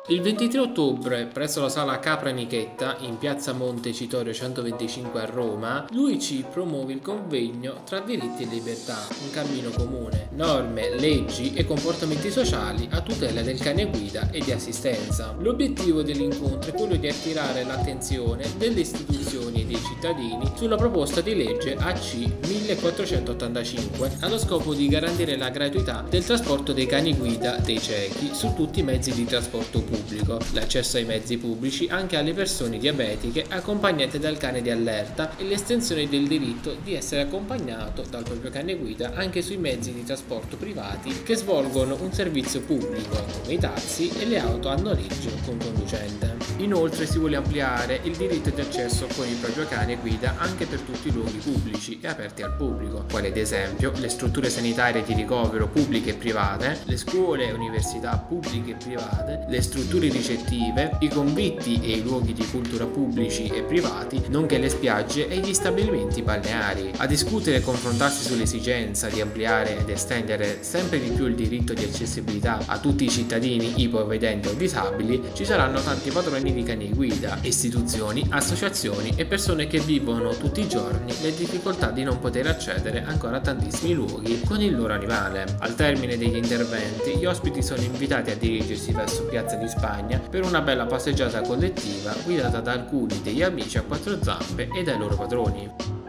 Il 23 ottobre, presso la sala Capra Nichetta, in piazza Montecitorio 125 a Roma, l'UIC promuove il convegno Tra diritti e libertà, un cammino comune, norme, leggi e comportamenti sociali a tutela del cane guida e di assistenza. L'obiettivo dell'incontro è quello di attirare l'attenzione delle istituzioni e dei cittadini sulla proposta di legge AC 1485, allo scopo di garantire la gratuità del trasporto dei cani guida dei ciechi su tutti i mezzi di trasporto pubblico, l'accesso ai mezzi pubblici anche alle persone diabetiche accompagnate dal cane di allerta e l'estensione del diritto di essere accompagnato dal proprio cane guida anche sui mezzi di trasporto privati che svolgono un servizio pubblico come i taxi e le auto a noleggio con conducente. Inoltre si vuole ampliare il diritto di accesso con il proprio cane guida anche per tutti i luoghi pubblici e aperti al pubblico, quali ad esempio le strutture sanitarie di ricovero pubbliche e private, le scuole e università pubbliche e private, le strutture ricettive, i convitti e i luoghi di cultura pubblici e privati, nonché le spiagge e gli stabilimenti balneari. A discutere e confrontarsi sull'esigenza di ampliare ed estendere sempre di più il diritto di accessibilità a tutti i cittadini ipovedenti o disabili ci saranno tanti padroni di cani guida, istituzioni, associazioni e persone che vivono tutti i giorni le difficoltà di non poter accedere ancora a tantissimi luoghi con il loro animale. Al termine degli interventi, gli ospiti sono invitati a dirigersi verso Piazza di Spagna per una bella passeggiata collettiva guidata da alcuni degli amici a quattro zampe e dai loro padroni.